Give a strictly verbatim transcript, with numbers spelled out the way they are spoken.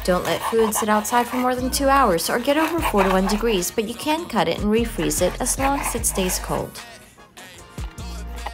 Don't let food sit outside for more than two hours or get over forty-one degrees, but you can cut it and refreeze it as long as it stays cold.